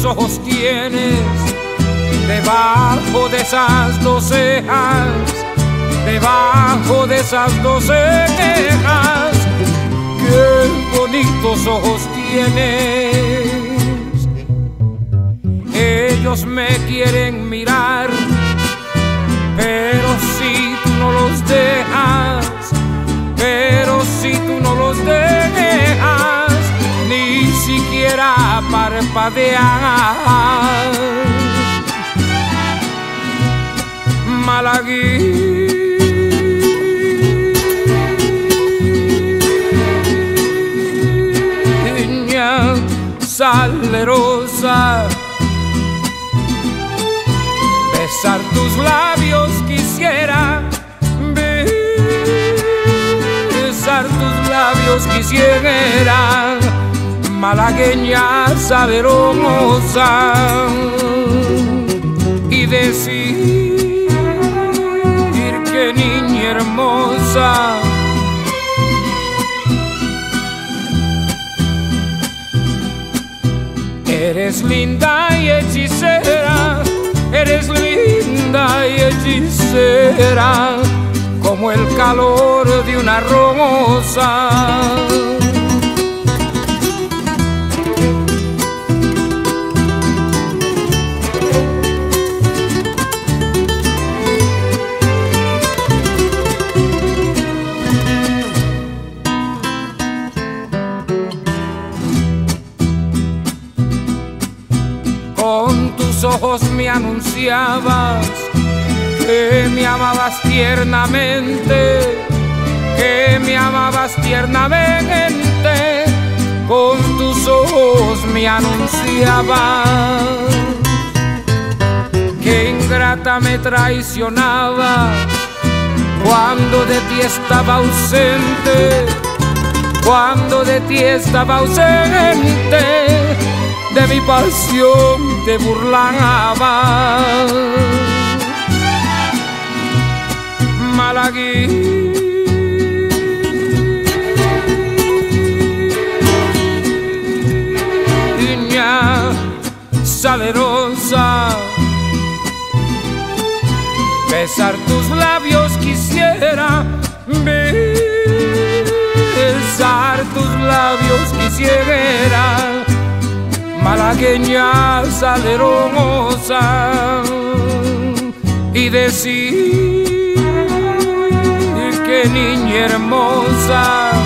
ojos tienes debajo de esas dos cejas, debajo de esas dos cejas. Qué bonitos ojos tienes. Ellos me quieren mirar, pero si tú no los dejas, pero si tú no los dejas, ni siquiera parpadear. Malagueña salerosa, besar tus labios quisiera, besar tus labios quisiera. Malagueña salerosa, y decir que niña hermosa. Eres linda y hechicera, eres linda y hechicera, como el calor de una rosa. Con tus ojos me anunciabas que me amabas tiernamente, que me amabas tiernamente. Con tus ojos me anunciabas que ingrata me traicionaba cuando de ti estaba ausente, cuando de ti estaba ausente. De mi pasión te burlabas. Malagueña salerosa, besar tus labios quisiera, besar tus labios quisiera. Malagueña salerosa, y decir que niña hermosa.